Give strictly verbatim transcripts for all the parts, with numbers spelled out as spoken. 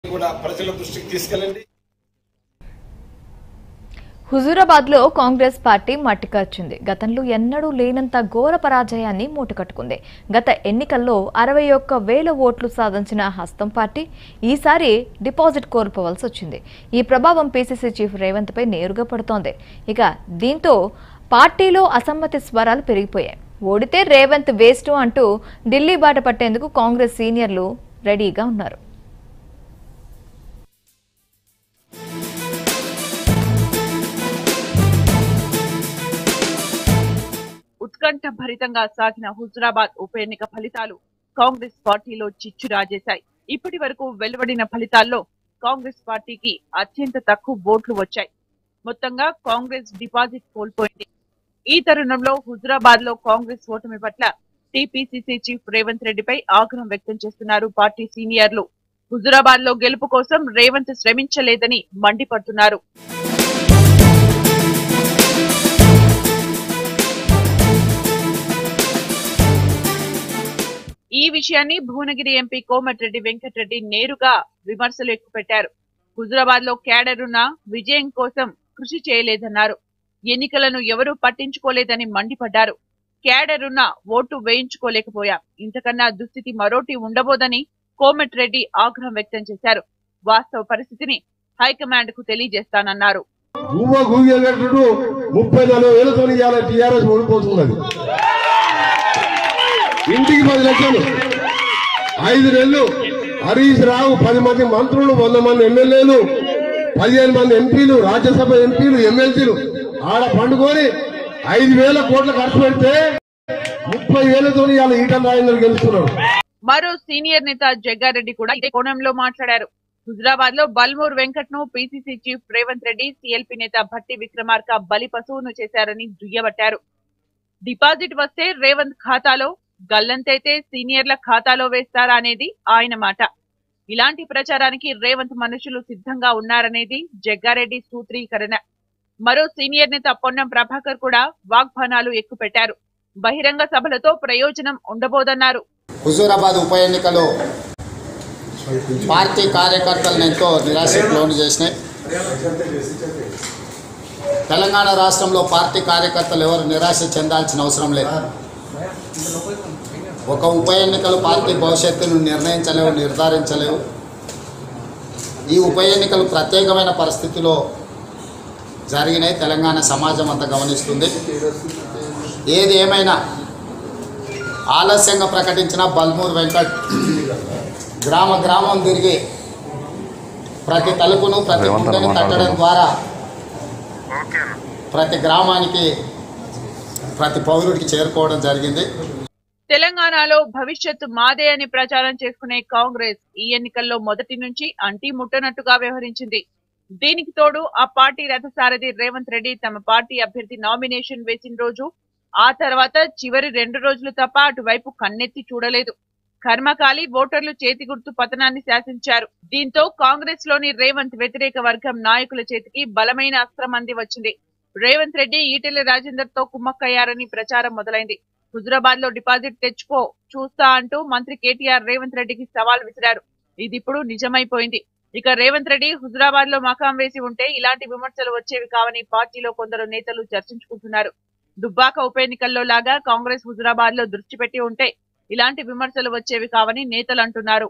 కూడా ప్రజల దృష్టికి తీసుకెళ్ళండి. హుజూరాబాద్ లో కాంగ్రెస్ పార్టీ మట్టికర్చింది. గతంలో ఎన్నడూ లేనంత ఘోర పరాజయాన్ని మూటకట్టుకుంది. గత ఎన్నికల్లో అరవై ఒక్క వేల ఓట్లు సాధించిన హస్తం పార్టీ ఈసారి డిపాజిట్ కోల్పోవాల్సి వచ్చింది. ఈ ప్రభావం పీసీసీ చీఫ్ రేవంత్ పై నేరుగా పడుతోంది. ఇక దీంతో పార్టీలో అసమ్మతి స్వరాలు పెరిగిపోయాయి. ఓడితే రేవంత్ వేస్ట్ అంటూ ఢిల్లీ బాట పట్టేందుకు కాంగ్రెస్ సీనియర్లు రెడీగా ఉన్నారు. ఉత్కంఠ భరితంగా సాగిన హుజూరాబాద్ ఉప ఎన్నిక ఫలితాలు కాంగ్రెస్ పార్టీలో చిచ్చు రాజేశాయి. ఇప్పటి వరకు వెలువడిన ఫలితాల్లో కాంగ్రెస్ పార్టీకి అత్యంత తక్కువ ఓట్లు వచ్చాయి. మొత్తంగా కాంగ్రెస్ డిపాజిట్ కోల్పోయింది. ఈ తరుణంలో హుజూరాబాద్ లో కాంగ్రెస్ ఓటమి పట్ల టీపీసీసీ చీఫ్ రేవంత్ రెడ్డిపై ఆగ్రహం వ్యక్తం చేస్తున్నారు పార్టీ సీనియర్లు. హుజూరాబాద్ లో గెలుపు కోసం రేవంత్ శ్రమించలేదని మండిపడుతున్నారు. ఈ విషయాన్ని భువనగిరి ఎంపీ కోమటిరెడ్డి వెంకటరెడ్డి నేరుగా విమర్శలు ఎక్కుపెట్టారు. హుజూరాబాద్ లో క్యాడర్ ఉన్న విజయం కోసం కృషి చేయలేదన్నారు. ఎన్నికలను ఎవరూ పట్టించుకోలేదని మండిపడ్డారు. క్యాడర్ ఉన్న ఓటు వేయించుకోలేకపోయాం, ఇంతకన్నా దుస్థితి మరోటి ఉండబోదని కోమటిరెడ్డి ఆగ్రహం వ్యక్తం చేశారు. వాస్తవ పరిస్థితిని హైకమాండ్ కు తెలియజేస్తానన్నారు. ఇంటికి పది లక్షలు, ఐదు నెలలు హరీష్ రావు, పది మంది మంత్రులు, వంద మంది ఎమ్మెల్యేలు, పదిహేను మంది ఎంపీలు, రాజ్యసభ ఎంపీలు, ఎమ్మెల్సీలు ఆడ పండుకొని ఐదు వేల కోట్ల ఖర్చు పెడితే ముప్పై వేలతో ఇవాళ ఈటల రాజేందర్ గెలుస్తున్నారు. మరో సీనియర్ నేత జగ్గారెడ్డి కూడా ఇదే కోణంలో మాట్లాడారు. హుజూరాబాద్ లో బల్మూర్ వెంకట్ ను PCC chief Revanth Reddy CLP నేత భట్టి విక్రమార్క బలి పశువును చేశారని దుయ్యబట్టారు. డిపాజిట్ వస్తే రేవంత్ ఖాతాలో, గల్లంతైతే సీనియర్ల ఖాతాలో వేస్తారా అనేది ఆయన మాట. ఇలాంటి ప్రచారానికి రేవంత్ మనుషులు సిద్ధంగా ఉన్నారనేది జగ్గారెడ్డి సూత్రీకరణ. మరో సీనియర్ నేత పొన్నం ప్రభాకర్ కూడా వాగ్బాణాలు ఎక్కుపెట్టారు. బహిరంగ సభలతో ప్రయోజనం ఉండబోదన్నారు. హుజూరాబాద్ ఉప ఎన్నికలో పార్టీ కార్యకర్తలను ఎంతో నిరాశకు లోను చేసినాయి. తెలంగాణ రాష్ట్రంలో పార్టీ కార్యకర్తలు ఎవరు నిరాశ చెందాల్సిన అవసరం లేదు. ఒక ఉప ఎన్నికలు పార్టీ భవిష్యత్తును నిర్ణయించలేవు, నిర్ధారించలేవు. ఈ ఉప ఎన్నికలు ప్రత్యేకమైన పరిస్థితిలో జరిగినాయి. తెలంగాణ సమాజం అంతా గమనిస్తుంది. ఏది ఏమైనా ఆలస్యంగా ప్రకటించిన బల్మూర్ వెంకట్ గ్రామ గ్రామం తిరిగి ప్రతి తలుపును, ప్రతి గుండెను తట్టడం ద్వారా ప్రతి గ్రామానికి, ప్రతి పౌరుడికి చేరుకోవడం జరిగింది. తెలంగాణలో భవిష్యత్తు మాదే అని ప్రచారం చేసుకునే కాంగ్రెస్ ఈ ఎన్నికల్లో మొదటి నుంచి అంటీ ముట్టనట్టుగా వ్యవహరించింది. దీనికి తోడు ఆ పార్టీ రథసారథి రేవంత్ రెడ్డి తమ పార్టీ అభ్యర్థి నామినేషన్ వేసిన రోజు, ఆ తర్వాత చివరి రెండు రోజులు తప్ప అటువైపు కన్నెత్తి చూడలేదు. కర్మకాలి ఓటర్లు చేతి గుర్తు పతనాన్ని శాసించారు. దీంతో కాంగ్రెస్ లోని రేవంత్ వ్యతిరేక వర్గం నాయకుల చేతికి బలమైన అస్త్రం అంది వచ్చింది. రేవంత్ రెడ్డి ఈటెల రాజేందర్ తో కుమ్మక్కయ్యారని ప్రచారం మొదలైంది. హుజూరాబాద్ లో డిపాజిట్ తెచ్చుకో చూస్తా అంటూ మంత్రి కేటీఆర్ రేవంత్ రెడ్డికి సవాల్ విసిరారు. ఇది ఇప్పుడు నిజమైపోయింది. ఇక రేవంత్ రెడ్డి హుజూరాబాద్ లో మకాం వేసి ఉంటే ఇలాంటి విమర్శలు వచ్చేవి కావని పార్టీలో కొందరు నేతలు చర్చించుకుంటున్నారు. దుబ్బాక ఉప ఎన్నికల్లో లాగా కాంగ్రెస్ హుజూరాబాద్ లో దృష్టి పెట్టి ఉంటే ఇలాంటి విమర్శలు వచ్చేవి కావని నేతలు అంటున్నారు.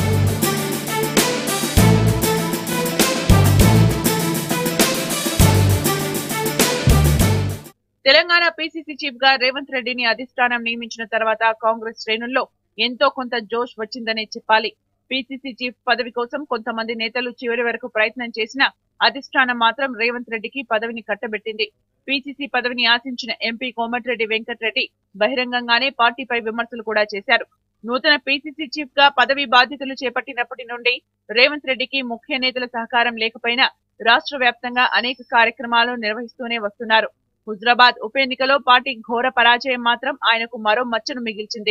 తెలంగాణ పీసీసీ చీఫ్ గా రేవంత్ రెడ్డిని అధిష్టానం నియమించిన తర్వాత కాంగ్రెస్ శ్రేణుల్లో ఎంతో కొంత జోష్ వచ్చిందనే చెప్పాలి. పీసీసీ చీఫ్ పదవి కోసం కొంతమంది నేతలు చివరి వరకు ప్రయత్నం చేసినా అధిష్టానం మాత్రం రేవంత్ రెడ్డికి పదవిని కట్టబెట్టింది. పీసీసీ పదవిని ఆశించిన ఎంపీ కోమటిరెడ్డి వెంకటరెడ్డి బహిరంగంగానే పార్టీపై విమర్శలు కూడా చేశారు. నూతన పీసీసీ చీఫ్ గా పదవి బాధ్యతలు చేపట్టినప్పటి నుండి రేవంత్ రెడ్డికి ముఖ్య నేతల సహకారం లేకపోయినా రాష్ట్ర వ్యాప్తంగా అనేక కార్యక్రమాలు నిర్వహిస్తూనే వస్తున్నారు. హుజూరాబాద్ ఉప ఎన్నికలో పార్టీ ఘోర పరాజయం మాత్రం ఆయనకు మరో మచ్చను మిగిల్చింది.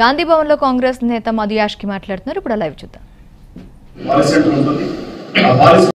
గాంధీ భవన్ లో కాంగ్రెస్ నేత మధు యాష్కి మాట్లాడుతున్నారు. ఇప్పుడు లైవ్ చూద్దాం.